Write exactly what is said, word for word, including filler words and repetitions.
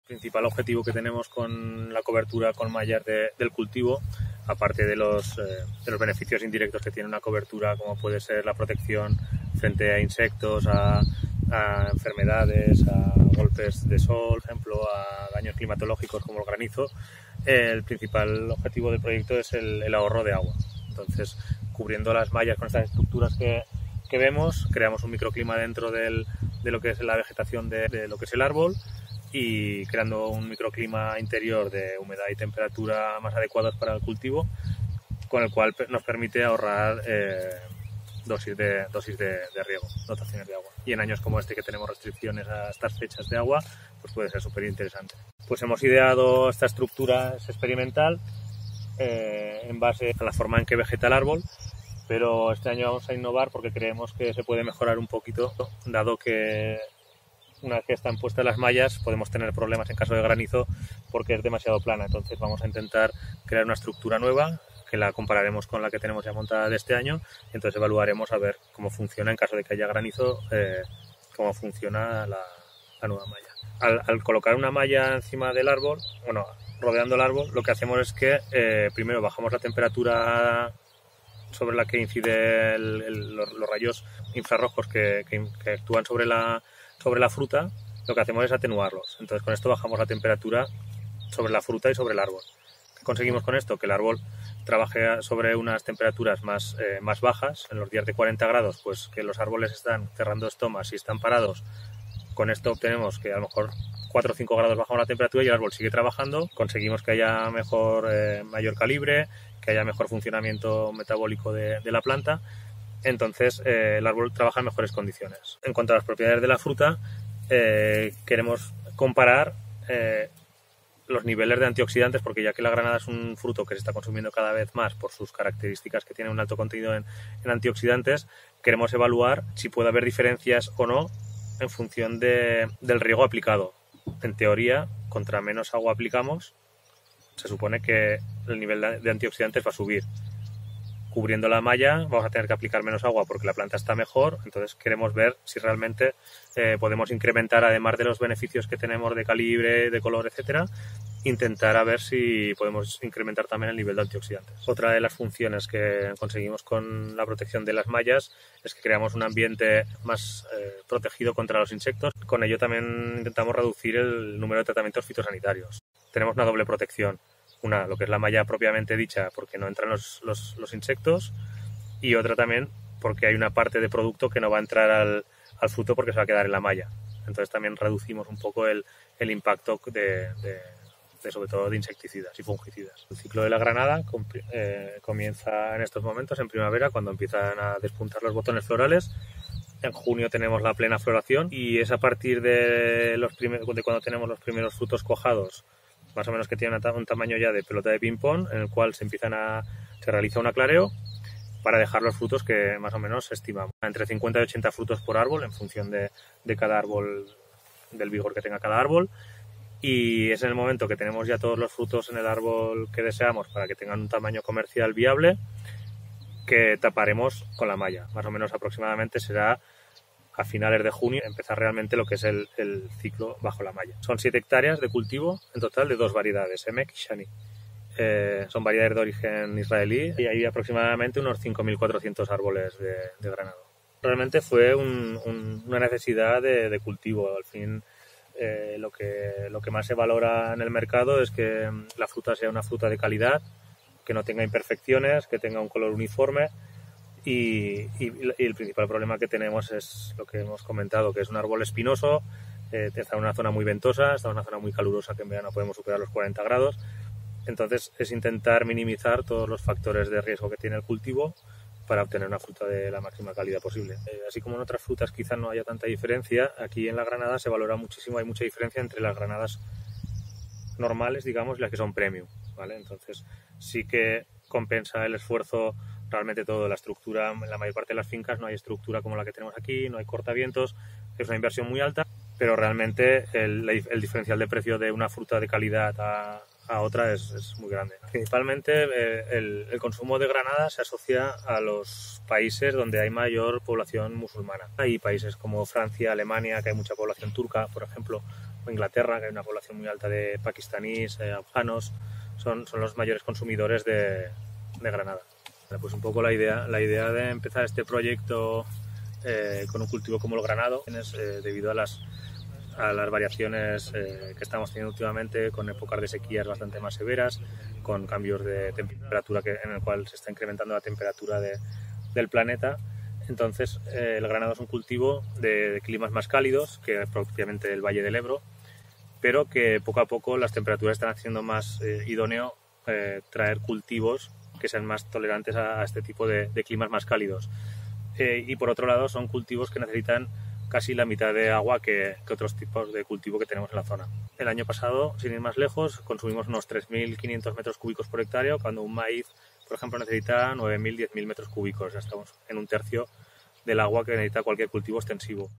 El principal objetivo que tenemos con la cobertura con mallas de, del cultivo, aparte de los, eh, de los beneficios indirectos que tiene una cobertura, como puede ser la protección frente a insectos, a, a enfermedades, a golpes de sol, por ejemplo, a daños climatológicos como el granizo, eh, el principal objetivo del proyecto es el, el ahorro de agua. Entonces, cubriendo las mallas con estas estructuras que, que vemos, creamos un microclima dentro del, de lo que es la vegetación de, de lo que es el árbol, y creando un microclima interior de humedad y temperatura más adecuados para el cultivo, con el cual nos permite ahorrar eh, dosis, de, dosis de, de riego, dotaciones de agua. Y en años como este, que tenemos restricciones a estas fechas de agua, pues puede ser súper interesante. Pues hemos ideado esta estructura experimental eh, en base a la forma en que vegeta el árbol, pero este año vamos a innovar porque creemos que se puede mejorar un poquito, dado que una vez que están puestas las mallas podemos tener problemas en caso de granizo porque es demasiado plana. Entonces vamos a intentar crear una estructura nueva que la compararemos con la que tenemos ya montada de este año, y entonces evaluaremos a ver cómo funciona en caso de que haya granizo, eh, cómo funciona la, la nueva malla. Al, al colocar una malla encima del árbol, bueno, rodeando el árbol, lo que hacemos es que eh, primero bajamos la temperatura sobre la que incide el, el, los, los rayos infrarrojos que, que, que actúan sobre la sobre la fruta. Lo que hacemos es atenuarlos. Entonces con esto bajamos la temperatura sobre la fruta y sobre el árbol. ¿Qué conseguimos con esto? Que el árbol trabaje sobre unas temperaturas más, eh, más bajas. En los días de cuarenta grados, pues que los árboles están cerrando estomas y están parados. Con esto obtenemos que a lo mejor cuatro o cinco grados bajamos la temperatura y el árbol sigue trabajando. Conseguimos que haya mejor, eh, mayor calibre, que haya mejor funcionamiento metabólico de, de la planta. Entonces eh, el árbol trabaja en mejores condiciones. En cuanto a las propiedades de la fruta, eh, queremos comparar eh, los niveles de antioxidantes, porque ya que la granada es un fruto que se está consumiendo cada vez más por sus características que tiene un alto contenido en, en antioxidantes, queremos evaluar si puede haber diferencias o no en función de, del riego aplicado. En teoría, contra menos agua aplicamos, se supone que el nivel de, de antioxidantes va a subir. Cubriendo la malla vamos a tener que aplicar menos agua porque la planta está mejor, entonces queremos ver si realmente eh, podemos incrementar, además de los beneficios que tenemos de calibre, de color, etcétera, intentar a ver si podemos incrementar también el nivel de antioxidantes. Otra de las funciones que conseguimos con la protección de las mallas es que creamos un ambiente más eh, protegido contra los insectos. Con ello también intentamos reducir el número de tratamientos fitosanitarios. Tenemos una doble protección. Una, lo que es la malla propiamente dicha, porque no entran los, los, los insectos, y otra también porque hay una parte de producto que no va a entrar al, al fruto porque se va a quedar en la malla. Entonces también reducimos un poco el, el impacto de, de, de, sobre todo, de insecticidas y fungicidas. El ciclo de la granada eh, comienza en estos momentos, en primavera, cuando empiezan a despuntar los botones florales. En junio tenemos la plena floración, y es a partir de, los primer, de cuando tenemos los primeros frutos cuajados, más o menos que tienen un tamaño ya de pelota de ping-pong, en el cual se empiezan a se realiza un aclareo para dejar los frutos que más o menos estimamos. Entre cincuenta y ochenta frutos por árbol, en función de, de cada árbol, del vigor que tenga cada árbol. Y es en el momento que tenemos ya todos los frutos en el árbol que deseamos para que tengan un tamaño comercial viable, que taparemos con la malla. Más o menos aproximadamente será a finales de junio empezar realmente lo que es el, el ciclo bajo la malla. Son siete hectáreas de cultivo en total de dos variedades, Emek y Shani. Eh, son variedades de origen israelí y hay aproximadamente unos cinco mil cuatrocientos árboles de, de granado. Realmente fue un, un, una necesidad de, de cultivo. Al fin, eh, lo, que, lo que más se valora en el mercado es que la fruta sea una fruta de calidad, que no tenga imperfecciones, que tenga un color uniforme. Y, y, y el principal problema que tenemos es lo que hemos comentado, que es un árbol espinoso, eh, está en una zona muy ventosa, está en una zona muy calurosa que en verano podemos superar los cuarenta grados. Entonces es intentar minimizar todos los factores de riesgo que tiene el cultivo para obtener una fruta de la máxima calidad posible. Eh, así como en otras frutas quizás no haya tanta diferencia, aquí en la granada se valora muchísimo, hay mucha diferencia entre las granadas normales, digamos, y las que son premium, ¿vale? Entonces sí que compensa el esfuerzo. Realmente todo, la estructura, en la mayor parte de las fincas no hay estructura como la que tenemos aquí, no hay cortavientos, es una inversión muy alta, pero realmente el, el diferencial de precio de una fruta de calidad a, a otra es, es muy grande. Principalmente eh, el, el consumo de granada se asocia a los países donde hay mayor población musulmana. Hay países como Francia, Alemania, que hay mucha población turca, por ejemplo, o Inglaterra, que hay una población muy alta de pakistaníes, eh, afganos, son, son los mayores consumidores de, de granada. Pues un poco la idea, la idea de empezar este proyecto eh, con un cultivo como el granado es eh, debido a las, a las variaciones eh, que estamos teniendo últimamente, con épocas de sequías bastante más severas, con cambios de temperatura que, en el cual se está incrementando la temperatura de, del planeta. Entonces eh, el granado es un cultivo de, de climas más cálidos que propiamente el Valle del Ebro, pero que poco a poco las temperaturas están haciendo más eh, idóneo eh, traer cultivos que sean más tolerantes a, a este tipo de, de climas más cálidos. Eh, y por otro lado son cultivos que necesitan casi la mitad de agua que, que otros tipos de cultivo que tenemos en la zona. El año pasado, sin ir más lejos, consumimos unos tres mil quinientos metros cúbicos por hectárea, cuando un maíz, por ejemplo, necesita nueve mil, diez mil metros cúbicos. Ya estamos en un tercio del agua que necesita cualquier cultivo extensivo.